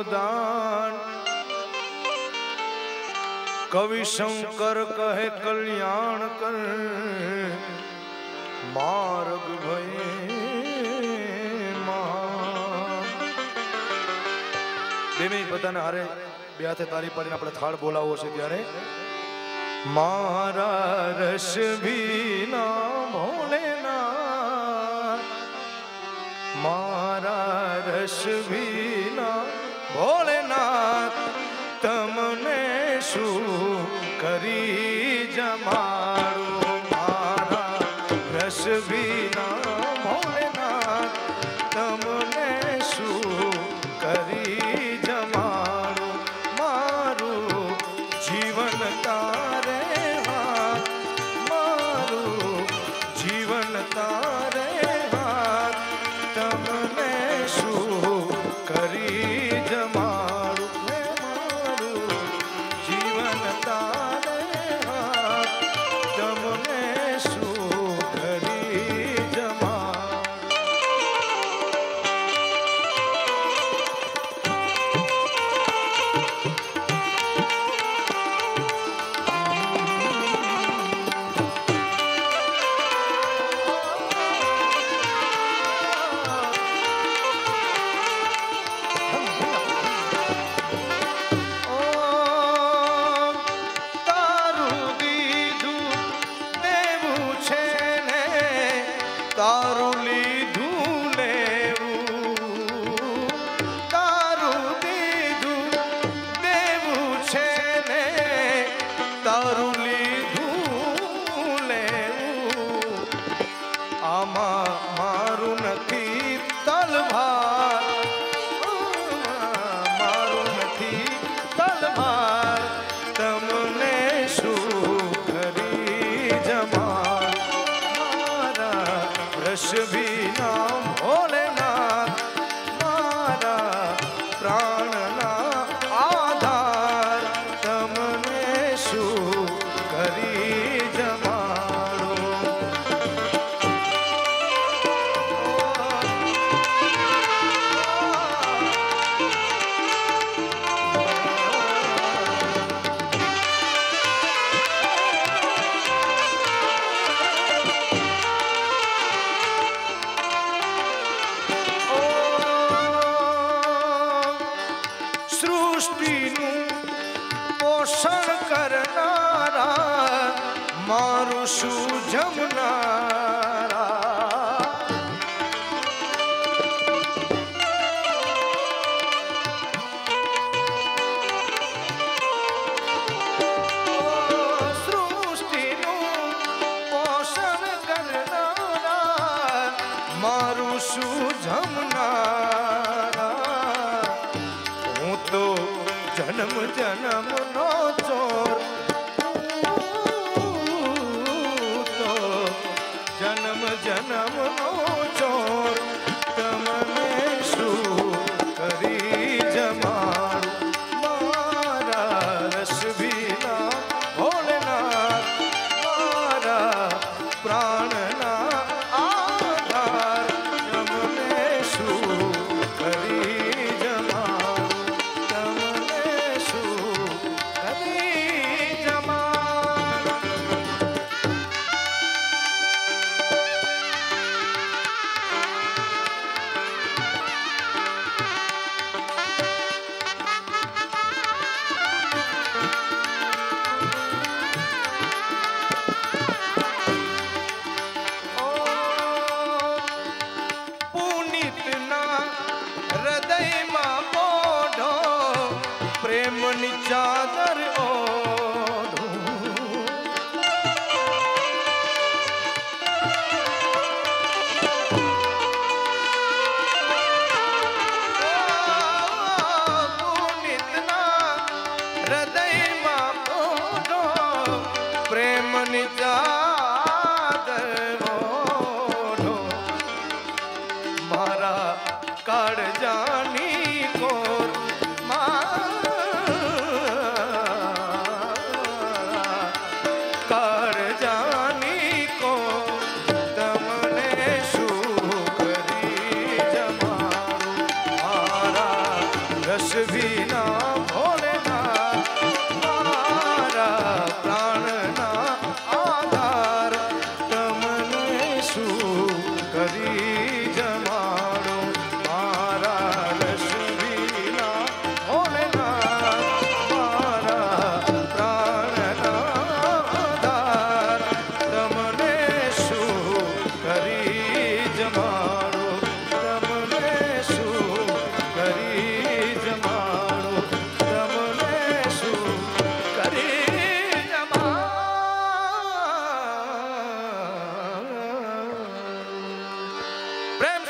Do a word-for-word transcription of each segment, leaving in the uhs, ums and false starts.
दान। कवि शंकर कहे कल्याण कर मार्ग भये बेमे बधाने हारे બે હાથે તારી પાડીને આપણે થાળ બોલાવવો છે ત્યારે મારા રસ વિના ભોળેનાથ મારા રસ વિના ભોળેનાથ તમને શું કરી જમાડું મારા રસ વિના ભોળેનાથ તમને શું કરી जन्म जन्म नो चोर तो जन्म जन्म नो चोर तमने शू करी जमाड़ू मारा रस बीना भोलेनाथ मारा प्राणना आधार तमने शू करी चादर ओढ़ो पुनितना हृदय में ओढ़ो प्रेम नि चादर ओढ़ो मारा काड़ जानी कोर रस भी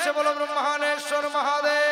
से बोलो ब्रह्मानेश्वर महादेव